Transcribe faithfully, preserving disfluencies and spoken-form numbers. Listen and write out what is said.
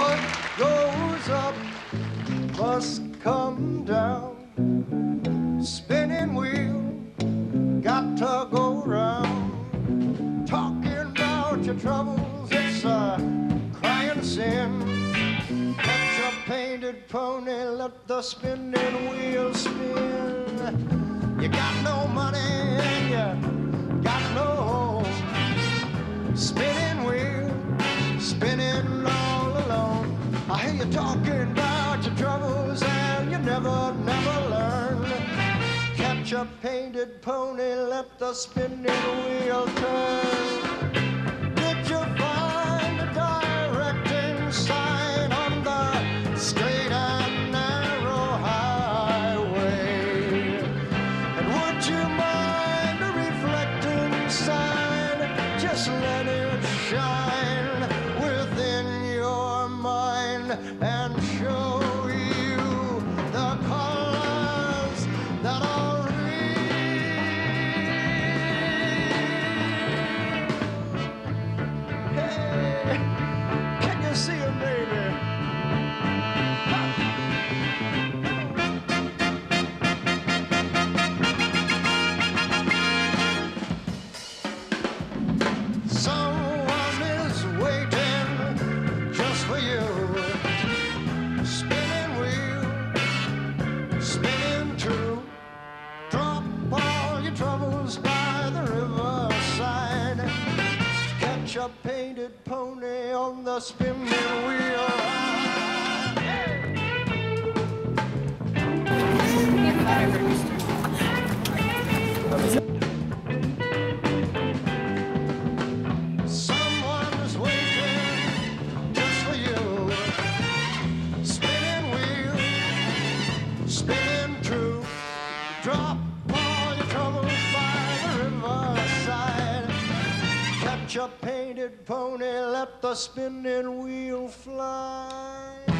What goes up must come down. Spinning wheel, got to go round. Talking about your troubles, it's a crying sin. Catch a painted pony, let the spinning wheel spin. You got no money and you got no home. Spinning wheel, spinning all alone. I hear you talking about your troubles and you never, never learn. Catch a painted pony, let the spinning wheel turn. Did you find a directing sign on the straight and narrow highway? And would you mind a reflecting sign? Just let it shine within your mind and show you the colors that are real. Hey, can you see them, baby? Someone is waiting just for you. Spinning wheel, spinning true. Drop all your troubles by the riverside. Catch a painted pony on the spinning wheel. Someone's waiting just for you. Spinning wheel, spinning true. Drop all your troubles by the riverside. Catch a painted pony, let the spinning wheel fly.